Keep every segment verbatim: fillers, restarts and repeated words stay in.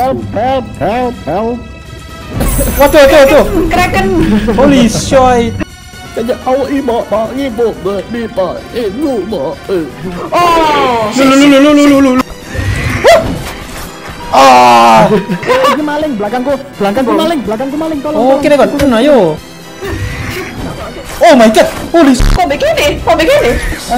Help, help, help, help. Waduh, waduh, waduh. Kraken. Holy shit. Kaya awak imak pak ibu berdi pak ibu mak. Oh. Lu lu lu lu lu lu lu. Ah. Ini maling belakangku, belakangku maling, belakangku maling. Tolong. Oh, kene kan. Nah, ayo. Oh my god. Holy shit. Kok begini? Kok begini?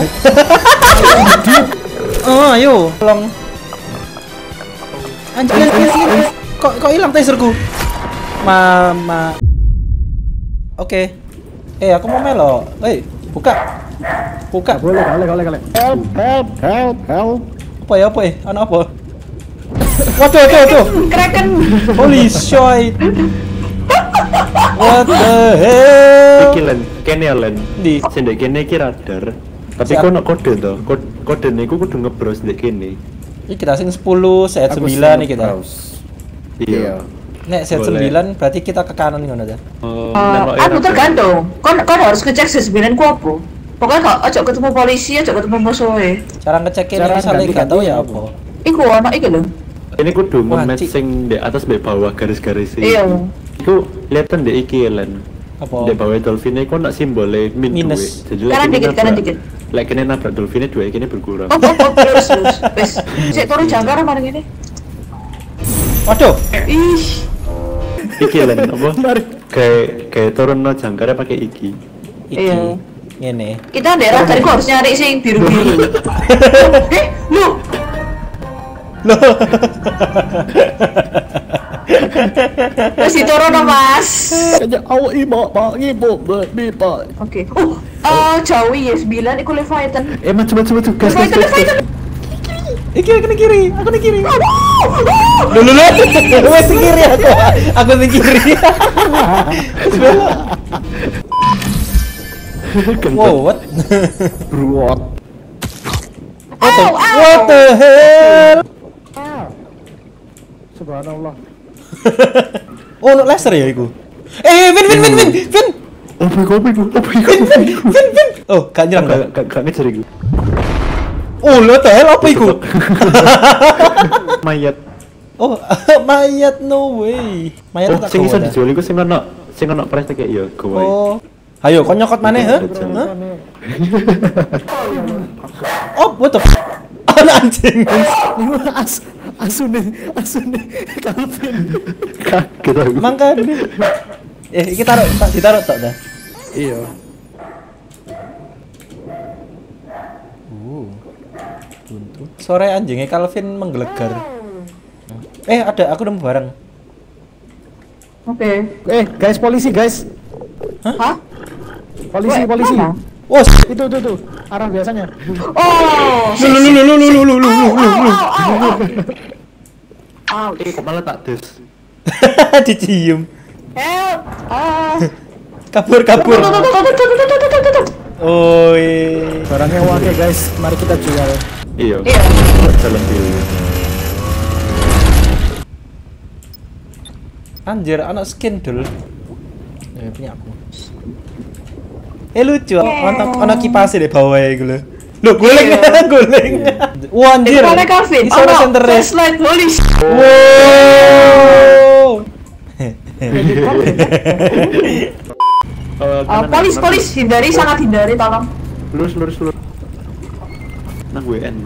Oh, ayo. Tolong. Anjir, anjir. Kok kok hilang taserku? Mama. Oke. Eh, aku mau melo. Eh, buka. Buka. Boleh, boleh, boleh, boleh. Help, help, help, help. Apa ya, apa ya? Anak apa? Waduh, waduh, waduh. Kraken. Holy shit. What the hell? Iki len, kene len. Di. Sendek kene iki radar. Tapi Siap. kok ono kode to. Kode kode niku kudu ngebros ndek kene. Ini kita sing sepuluh, set sembilan nih kita. Iya. Nek set Boleh. sembilan berarti kita ke kanan ngono ta. Oh, Uh, anu tergantung. Kon kon harus ngecek set sembilan ku apa. Pokoknya kok ojo ketemu polisi, ojo ketemu musuhe. Cara ngecekin Cara misalnya ganti-ganti gak tahu ya apa? apa. Iku ono iki lho. ini kudu Wah, nge-match Cik. sing di atas di bawah garis-garis ini. Iya. Iku liatan deh iki len. Apa? Di bawah dolphin iku nak simbolnya min Minus. dua. Jadi Kanan lagi dikit, nabrak- kanan dikit. Lek kene nabrak dolphinnya dua, kene berkurang. Oh, oh, oh, terus terus. Wes, sik turu jangkar maring ini. Waduh. Ih, Iki len apa? Mari. Kayak kayak turun no jangkarnya pakai iki. Iki. Iya. Ngene. kita daerah tadi kok harus nyari sing biru-biru. Eh, lu. Loh. Wes ditorono, Mas. Kaya awak imak pak ibu berdi pak. Oke. Oh, eh Jawi ya sembilan iku Leviathan. Eh maju maju maju gas gas Leviathan, gas. gas. Leviathan. Iki aku ning kiri, aku ning kiri. Oh, Loh loh loh. Wes ning kiri aku. Aku ning kiri. Wow, what? Bruot. What the, Ow, ow. what the hell? Subhanallah. Oh, no laser ya iku. Eh, Vin, Vin, Vin, Vin, Vin, Oh my god, oh my god, oh my god. Vin, Vin, Vin, Vin. Oh, gak nyerang Gak gak? gak gak ngejar iku. Oh, what the hell apa iku? Mayat. Oh, mayat no way. Mayat Oh, tak sing iso goda. dijual iku sing ono sing ono price tag ya go ae. Oh. Ayo, kau nyokot mana, ha? Hah? Oh, what the f***? Anak anjing. As asune asune Calvin. Kaget aku. Mangka. Eh, iki taruh, tak ditaruh tok dah. Iya. Uh. Buntu. Sore anjingnya Calvin menggelegar. Eh, ada, aku nemu barang. Oke. Eh guys polisi guys. Hah? Polisi Weh, polisi. mana? Oh, s- Itu tuh tuh arah biasanya. Oh, lu lu lu lu lu lu lu lu lu lu lu. Au, Eh kok malah tak des. Dicium. help. Ah. Kabur, kabur. Tuh, tuh, tuh, tuh, tuh, tuh, tuh, tuh, tuh, tuh. Oh, iya. Barangnya wae guys. Mari kita jual. Iya. Iya. Jalan dulu. Anjir, anak skin dul. Eh, punya aku. Eh lucu, ono ono kipas di bawah iku lho. Lho, guling, Iya. guling. Wah, anjir. Itu mana Calvin? Iso ono center. Flashlight, holy sh. Wow. Eh, Ah, polis, polis, hindari, sangat hindari, tolong. Lurus lurus lurus. Nang W N.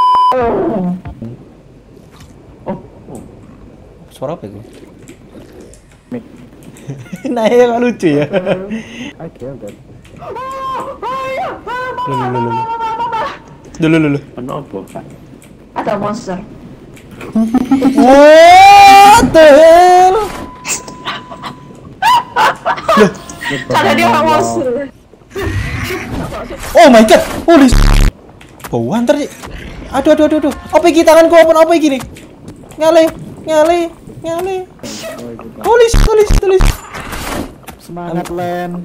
Suara apa itu? Nah, ya kok lucu ya. I killed that. Lulu lulu. Lulu lulu. Ono apa? Ada monster. What the hell? Karena dia orang monster. Oh my god. Holy s- bau antar sih. Aduh aduh aduh aduh. Apa iki tanganku apa apa iki nih? Ngale, ngale, ngale. Holy s- holy s- holy s- Semangat Len.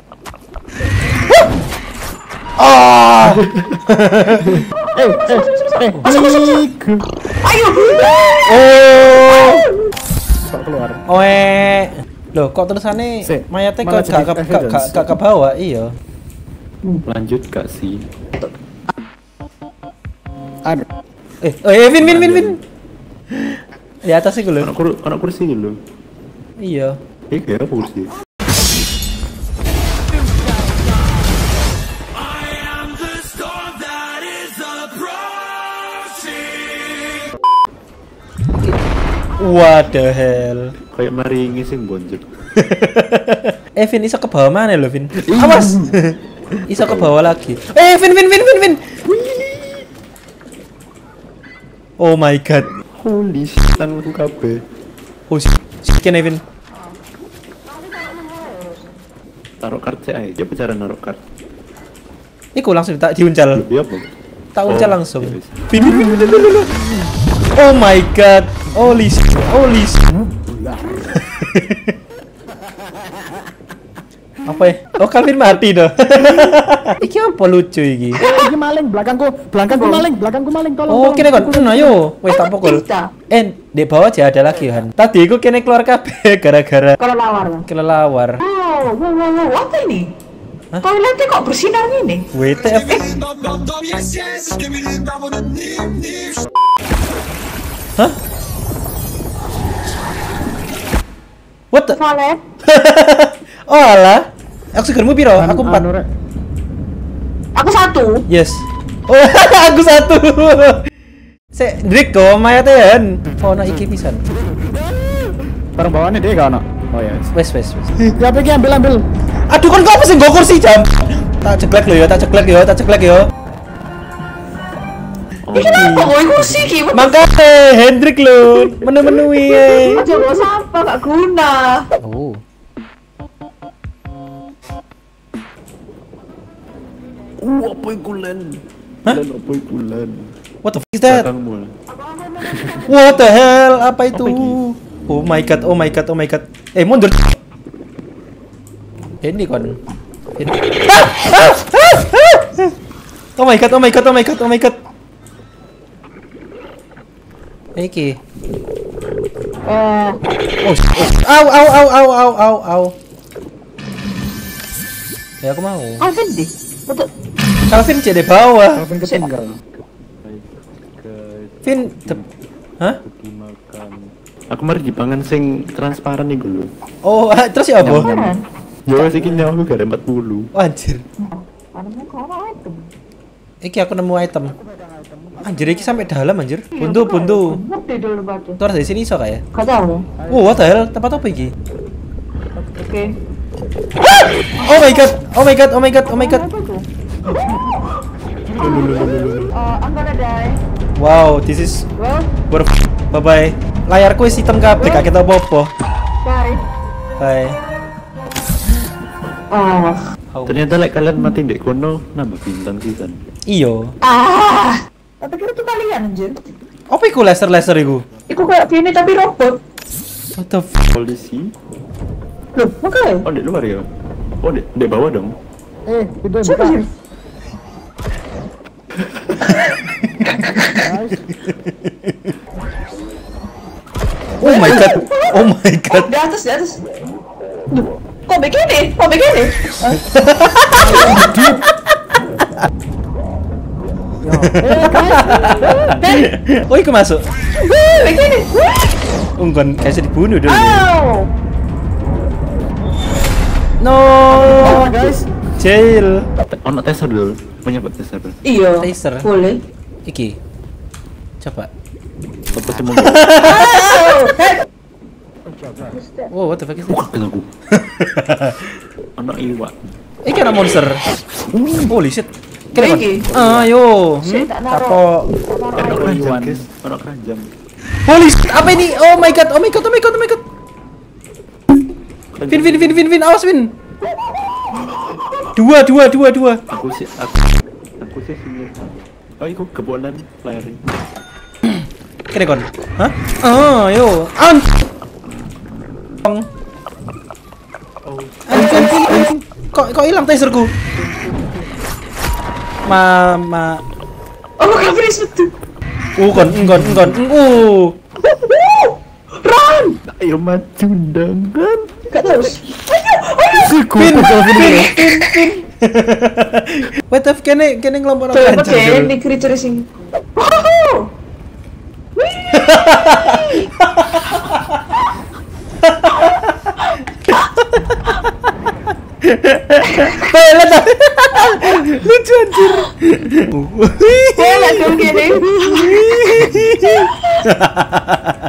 Ah. Eh eh eh. Iku. Ayo. Oh. Kok keluar. Oe. Loh, kok terusannya Sik, mayatnya malah kok gak jadi ke gak evidence. gak ke bawah, iya. Lanjut gak sih? Aduh. Eh, eh Vin Vin Vin Vin. Di atas iku lho. Anak kur anak kursi lho. Iya. Eh kayak apa kursi? What the hell? Kayak maringi sing bonjol. Eh Vin, iso ke bawah mana lo Vin? Awas! Iso ke bawah lagi. Eh Vin, Vin, Vin, Vin, Vin. Oh my god. Holy shit, tanganku kabeh. Oh shit, kene Vin. Taruh kartu aja, apa cara naruh kartu? Iku langsung tak diuncal. Lebih apa? Tak uncal Oh, langsung. ya wis. Vin, Vin, Vin, Vin, Vin, Vin. Oh my god. Holy shit. Holy shit. Apa ya? Oh Calvin mati dah. Iki apa lucu iki? Eh, iki maling belakangku, belakangku maling, belakangku maling. Tolong. Oh, tolong. kene kon. Hmm, ayo. Wes tak pukul. Kita. Eh, di bawah aja ada lagi Han. Tadi iku kene keluar kabeh gara-gara Kalau lawar. kelelawar. Oh, wow, wow, wow, apa ini? Hah? Toiletnya kok bersinar gini? W T F. Hah? What the? Toilet? Oh alah. Oksigenmu piro? Anu- Aku empat. anu, Rek. Aku satu. Yes. Oh, aku satu. Se Drik kok mayate Han. Oh, nak iki pisan. Barang bawaannya dia gak ono. Oh ya. Wes wes wes. Ya pergi ambil ambil. Aduh kan kok pesen go kursi jam. Tak ceklek lo ya, tak ceklek yo, tak ceklek yo. Oh, Ini kenapa gue kursi ki? Makanya Hendrik lo menu-menui eh. Aja bawa sampah gak guna. Oh. Uh, apa yang kulen? Hah? Kulen apa yang kulen? What the fuck is that? Belakangmu. What the hell? Apa itu? Apa ini? Oh my god, oh my god, oh my god. Eh mundur. Ini kon. Ini. Ah, ah, ah, ah. Oh my god, oh my god, oh my god, oh my god. Iki. Eh, Oh, sh- oh. Au, au, au, au, au, au, au. Ya aku mau. Alvin deh. Betul. Calvin cek di bawah. Calvin ketinggal. Vin, tep- hah? Aku mari dipangan sing transparan nih dulu. Oh, terus ya apa? Beneran? Ya wes iki nyawa aku gak ada empat puluh. Oh, anjir. Ada mau kau itu. Iki aku nemu item. Anjir, iki sampai dalam anjir. Buntu, buntu. Ngerti dulu batu. Tuh dari sini iso kayak. Gak tahu. Oh, what the hell? Tempat apa iki? Oke. Oh my god. Oh my god. Oh my god. Oh my god. Apa tuh? Uh, I'm gonna die. Wow, this is Well, Ber bye bye. Layarku wis hitam kabeh, gak ketok apa-apa. bye. Bye. Ah. Ternyata lek kalian mati ndek kono nambah bintang pisan. Iyo. Ah. Tapi kira itu kalian anjir. Apa iku laser-laser iku? Iku kayak gini tapi robot. What the f- Polisi. Loh, makanya. Oh, ndek luar ya. Oh, ndek ndek bawah dong. Eh, itu yang Siapa buka. sih? Oh my god. Oh my god. Di atas, di atas. Loh, kok begini? Kok begini? Oh, iku masuk. Wih, begini. Wih. Ungkon kayak dibunuh dulu. Ow. No. Oh, guys. Jail. Ono taser dulu. Punya buat taser. Iya. Taser. Boleh. Iki. Coba. Apa semua? Wow, what the fuck is Buka this? aku. Ono iwak. Iki ada monster. Holy shit. Kira kon. Iki. Ayo. Shit, Hmm? tak naruh. Tako. Ono keranjang, guys. Ono keranjang. Holy shit. Apa ini? Oh my god. Oh my god. Oh my god. Oh my god. Vin, Vin, Vin, Vin, Vin. Awas, Vin. Dua, dua, dua, dua. Aku sih aku aku sih sini. Oh, iku kebonan layarnya. Kira kon. Hah? Ah, yo. An. Oh, Anjing, anjing, anjing. Kok kok hilang taserku? Mama. Oh, kabur itu. Uh, kon, engkon, engkon. Uh. Run. ayo maju dong kan. Gak terus. Pin, pin, pin, pin. What the f kene kene ngelompok Coba orang pakai ini creature sing. Wow. Wih. Toilet. Lucu anjir. Boleh dong gini.